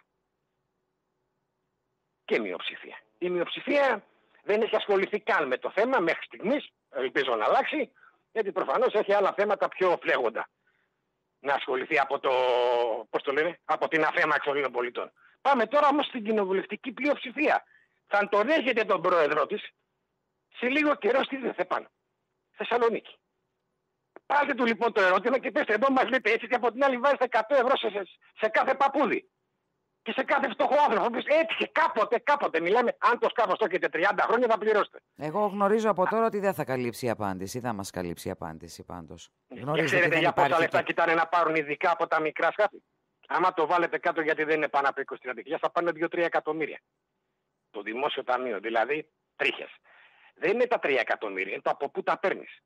Και μειοψηφία. Η μειοψηφία δεν έχει ασχοληθεί καν με το θέμα μέχρι στιγμής, ελπίζω να αλλάξει, γιατί προφανώς έχει άλλα θέματα πιο φλέγοντα να ασχοληθεί από, το, πώς το λένε, από την αφέμαξη των πολιτών. Πάμε τώρα όμως στην κοινοβουλευτική πλειοψηφία. Θα το δέχεται τον πρόεδρό της σε λίγο καιρό στη Δεθεπάν, Θεσσαλονίκη. Πάρτε του λοιπόν το ερώτημα και πέστε εδώ μας λέτε έτσι και από την άλλη βάζετε εκατό ευρώ σε, σε, σε κάθε παππούδι. Και σε κάθε φτωχό άνθρωπο. Έτυχε κάποτε, κάποτε. Μιλάμε, αν το σκάφος το έχετε τριάντα χρόνια θα πληρώσετε. Εγώ γνωρίζω από τώρα ότι δεν θα καλύψει η απάντηση. Δεν μας καλύψει η απάντηση πάντως. Και ξέρετε για πόσα λεφτά και... κοιτάνε να πάρουν ειδικά από τα μικρά σκάφη? Άμα το βάλετε κάτω γιατί δεν είναι πάνω από είκοσι τριάντα χιλιάδες θα πάνε δύο τρία εκατομμύρια. Το δημόσιο ταμείο, δηλαδή τρίχες. Δεν είναι τα τρία εκατομμύρια, είναι το από πού τα παίρνεις.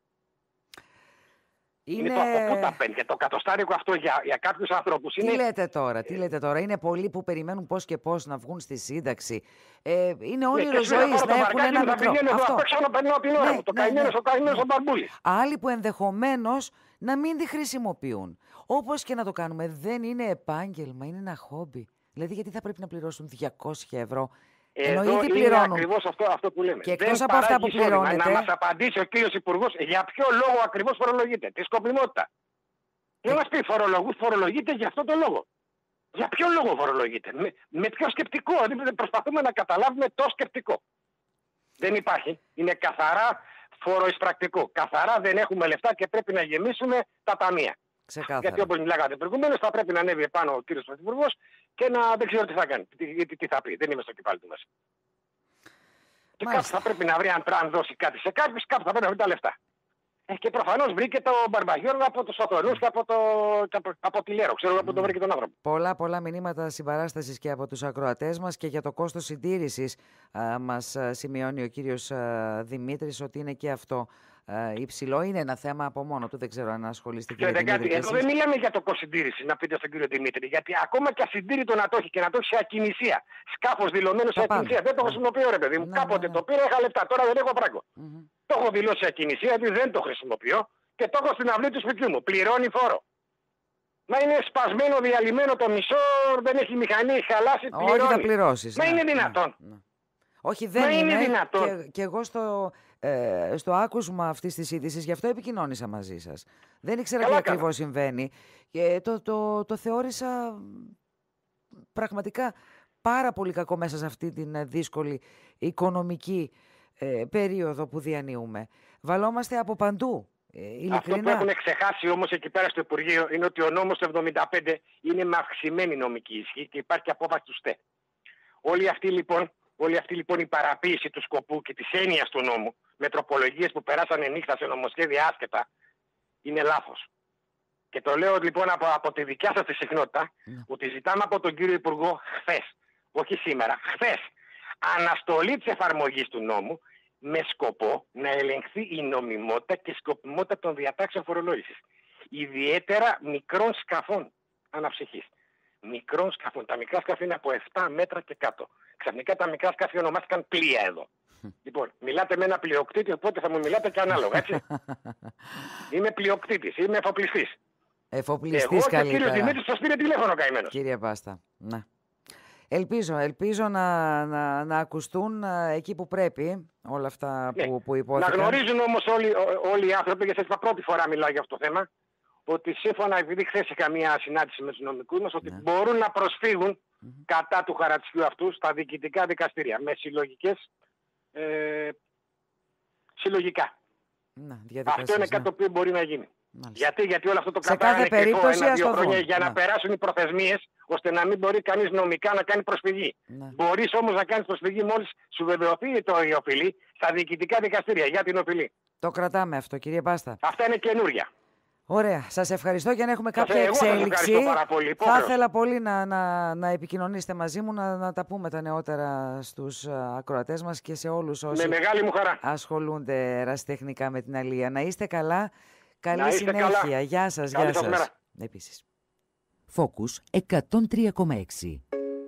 Είναι... είναι το από πού τα παίρνει. Και το κατοστάρικο αυτό για, για κάποιους ανθρώπους είναι... Τι λέτε τώρα, τι λέτε τώρα. Είναι πολλοί που περιμένουν πώς και πώς να βγουν στη σύνταξη. Ε, είναι όνειρο ναι, ζωής να έχουν ένα μικρό. Αυτό. Να περνάω την ώρα ναι, μου. Το ναι, καημένος, ναι, ο καημένος ναι. ο μπαρμπούλης. Άλλοι που ενδεχομένως να μην τη χρησιμοποιούν. Όπως και να το κάνουμε. Δεν είναι επάγγελμα, είναι ένα χόμπι. Δηλαδή γιατί θα πρέπει να πληρώσουν διακόσια ευρώ. Εδώ είναι ακριβώς αυτό, αυτό που λέμε. Και εκτός από αυτά που πληρώνετε... Να μας απαντήσει ο κύριος Υπουργός για ποιο λόγο ακριβώς φορολογείται. Τη σκοπιμότητα. Και μας πει φορολογού, φορολογείται για αυτό το λόγο. Για ποιο λόγο φορολογείται. Με, με ποιο σκεπτικό. Προσπαθούμε να καταλάβουμε το σκεπτικό. Δεν υπάρχει. Είναι καθαρά φοροεισπρακτικό. Καθαρά δεν έχουμε λεφτά και πρέπει να γεμίσουμε τα ταμεία. Ξεκάθαρα. Γιατί όπως μιλάγατε προηγουμένως θα πρέπει να ανέβει επάνω ο κύριος Πρωθυπουργός και να δεν ξέρω τι θα κάνει, τι, τι, τι θα πει. Δεν είμαι στο κεφάλι του μέσα. Και κάπου θα πρέπει να βρει, αν, αν δώσει κάτι σε κάποιους, κάπου θα πρέπει να βρει τα λεφτά. Ε, και προφανώς βρήκε το Μπαρμπαγιώργο από τους Οθονούς και από, το, και από, από τη Λέρο. Ξέρω από mm. το βρήκε τον άνθρωπο. Πολλά, πολλά μηνύματα συμπαράστασης και από τους ακροατές μας και για το κόστος συντήρησης α, μας α, σημειώνει ο κύριος α, Δημήτρης ότι είναι και αυτό α, υψηλό. Είναι ένα θέμα από μόνο του. Δεν ξέρω αν ασχολείστε κύριε Δημήτρη. Κάτι, εδώ δεν μιλάμε για το κόστος συντήρησης, να πείτε στον κύριο Δημήτρη. Γιατί ακόμα και ασυντήρητο να το έχει και να το έχει σε ακινησία. Σκάφος δηλωμένο σε ακινησία. Δεν το χρησιμοποιώ, ρε παιδί μου. Ναι, Κάποτε ναι, ναι. το πήρα, είχα λεπτά. Τώρα δεν έχω πράγμα. Mm-hmm. Το έχω δηλώσει ακινησία, γιατί δεν το χρησιμοποιώ και το έχω στην αυλή του σπιτιού μου. Πληρώνει φόρο. Μα είναι σπασμένο, διαλυμένο το μισό, δεν έχει μηχανή, έχει χαλάσει, πληρώνει. Όχι, θα πληρώσεις. Μα ναι, είναι δυνατόν. Ναι, ναι. Όχι, δεν Μα είναι. είναι δυνατόν. Και, και εγώ στο, ε, στο άκουσμα αυτής της είδησης, γι' αυτό επικοινώνησα μαζί σας. Δεν ήξερα τι ακριβώς συμβαίνει. Και το, το, το, το θεώρησα πραγματικά πάρα πολύ κακό μέσα σε αυτή την δύσκολη οικονομική ε, περίοδο που διανύουμε. Βαλόμαστε από παντού. Ε, ειλικρινά. Αυτό που έχουν ξεχάσει όμως εκεί πέρα στο Υπουργείο είναι ότι ο νόμος του εβδομήντα πέντε είναι με αυξημένη νομική ισχύ και υπάρχει απόφαση του ΣΤΕ. Όλη αυτή λοιπόν, όλη αυτή, λοιπόν η παραποίηση του σκοπού και της έννοιας του νόμου με τροπολογίες που περάσανε νύχτα σε νομοσχέδια άσχετα είναι λάθος. Και το λέω λοιπόν από, από τη δικιά σας τη συχνότητα mm. ότι ζητάμε από τον κύριο Υπουργό χθες, όχι σήμερα, χθες, αναστολή της εφαρμογής του νόμου με σκοπό να ελεγχθεί η νομιμότητα και σκοπιμότητα των διατάξεων φορολόγησης. Ιδιαίτερα μικρών σκαφών αναψυχής. Μικρών σκαφών. Τα μικρά σκάφη είναι από επτά μέτρα και κάτω. Ξαφνικά τα μικρά σκάφη ονομάστηκαν πλοία εδώ. Λοιπόν, μιλάτε με ένα πλειοκτήτη, οπότε θα μου μιλάτε και ανάλογα, έτσι. Είμαι πλειοκτήτης, είμαι εφοπλιστής. Εφοπλιστής καλύτερα. Εγώ και ο κύριος Δημήτρης σας πήρε τηλέφωνο καημένος. Κύριε Πάστα, ναι. Ελπίζω, ελπίζω να, να, να ακουστούν εκεί που πρέπει όλα αυτά που, ναι. που υπόθηκαν. Να γνωρίζουν όμως όλοι, όλοι οι άνθρωποι, γιατί σας πρώτη φορά μιλάω για αυτό το θέμα, ότι σύμφωνα, επειδή χθες είχα μια συνάντηση με τους νομικούς μας, ότι ναι. μπορούν να προσφύγουν mm-hmm. κατά του χαρατσιού αυτού στα διοικητικά δικαστήρια με συλλογικές, ε, συλλογικά. Να, αυτό είναι κάτι το οποίο μπορεί να γίνει. Μάλιστα. Γιατί, γιατί όλο αυτό το κρατάνε και ένα-δύο χρόνια για να, να περάσουν οι προθεσμίες, ώστε να μην μπορεί κανείς νομικά να κάνει προσφυγή. Ναι. Μπορείς όμως να κάνεις προσφυγή μόλις σου βεβαιωθεί το η οφειλή στα διοικητικά δικαστήρια για την οφειλή. Το κρατάμε αυτό, κύριε Πάστα. Αυτά είναι καινούρια. Ωραία. Σας ευχαριστώ και αν έχουμε κάποια εγώ εξέλιξη. Πάρα πολύ. Θα ήθελα πολύ να, να, να επικοινωνήσετε μαζί μου, να, να τα πούμε τα νεότερα στους ακροατές μας και σε όλους όσοι με μεγάλη μου χαρά. ασχολούνται ερασιτεχνικά με την αλία. Να είστε καλά. Καλή είστε συνέχεια. Καλά. Γεια σας. Καλή γεια σας. μέρα. Επίσης. Focus εκατόν τρία κόμμα έξι.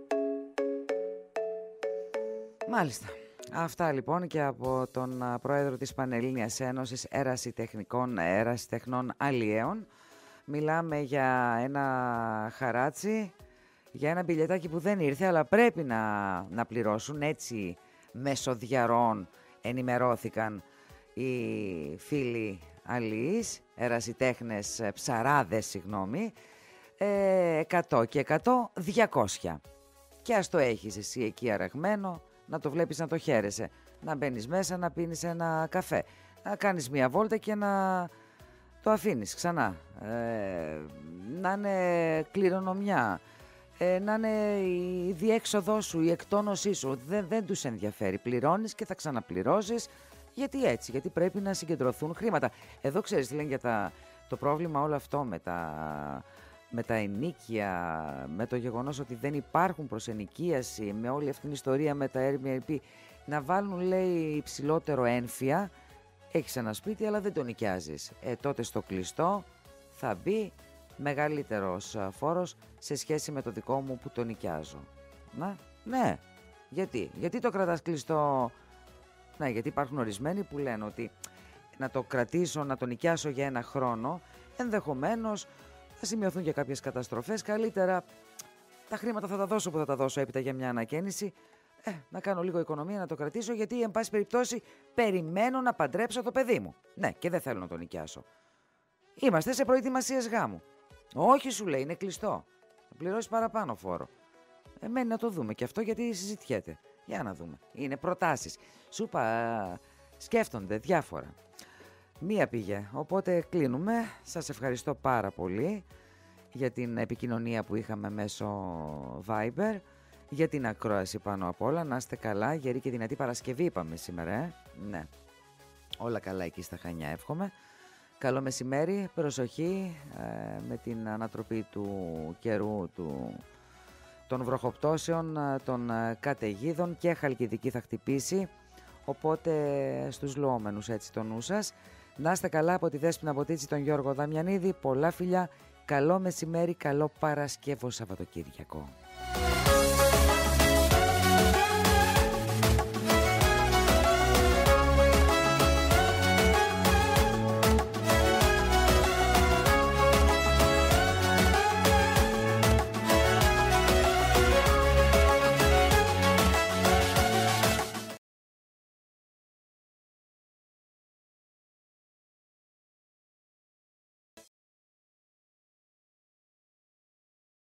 Μάλιστα. Αυτά λοιπόν και από τον πρόεδρο της Πανελλήνιας Ένωσης Ερασιτεχνικών Ερασιτεχνών Αλλιέων. Μιλάμε για ένα χαράτσι, για ένα μπιλιετάκι που δεν ήρθε, αλλά πρέπει να, να πληρώσουν. Έτσι μεσοδιαρών ενημερώθηκαν οι φίλοι αλλιείς, ερασιτέχνες ψαράδες, συγγνώμη, ε, εκατό και εκατό, διακόσια. Και ας το έχεις εσύ εκεί αραγμένο, να το βλέπεις να το χαίρεσαι, να μπαίνεις μέσα, να πίνεις ένα καφέ, να κάνεις μια βόλτα και να το αφήνεις ξανά, ε, να είναι κληρονομιά, ε, να είναι η διέξοδό σου, η εκτόνωσή σου, δεν, δεν τους ενδιαφέρει, πληρώνεις και θα ξαναπληρώσεις. Γιατί έτσι, γιατί πρέπει να συγκεντρωθούν χρήματα. Εδώ ξέρεις τι λένε για τα, το πρόβλημα όλο αυτό με τα, με τα ενοίκια, με το γεγονός ότι δεν υπάρχουν προς ενοικίαση, με όλη αυτήν την ιστορία με τα Airbnb, να βάλουν, λέει, υψηλότερο ένφια. Έχεις ένα σπίτι αλλά δεν το νοικιάζεις. Ε, τότε στο κλειστό θα μπει μεγαλύτερος φόρος σε σχέση με το δικό μου που το νοικιάζω. Να, ναι. Γιατί, γιατί το κρατάς κλειστό? Ναι, γιατί υπάρχουν ορισμένοι που λένε ότι να το κρατήσω, να το νοικιάσω για ένα χρόνο, ενδεχομένως θα σημειωθούν και κάποιες καταστροφές. Καλύτερα τα χρήματα θα τα δώσω που θα τα δώσω έπειτα για μια ανακαίνιση. Ε, να κάνω λίγο οικονομία, να το κρατήσω, γιατί εν πάση περιπτώσει περιμένω να παντρέψω το παιδί μου. Ναι, και δεν θέλω να το νοικιάσω. Είμαστε σε προετοιμασίες γάμου. Όχι, σου λέει, είναι κλειστό. Θα πληρώσει παραπάνω φόρο. Ε, μένει να το δούμε και αυτό, γιατί συζητιέται. Για να δούμε. Είναι προτάσεις. Σου είπα, σκέφτονται διάφορα. Μία πήγε. Οπότε κλείνουμε. Σας ευχαριστώ πάρα πολύ για την επικοινωνία που είχαμε μέσω Viber, για την ακρόαση πάνω απ' όλα. Να είστε καλά. Γερή και δυνατή Παρασκευή είπαμε σήμερα, ε. Ναι. Όλα καλά εκεί στα Χανιά, εύχομαι. Καλό μεσημέρι. Προσοχή ε, με την ανατροπή του καιρού, του... των βροχοπτώσεων, των καταιγίδων, και Χαλκιδική θα χτυπήσει, οπότε στους λοόμενους έτσι το νου σας. Να είστε καλά από τη Δέσποινα Μποτίτση, τον Γιώργο Δαμιανίδη, πολλά φιλιά, καλό μεσημέρι, καλό Παρασκεύο Σαββατοκύριακο.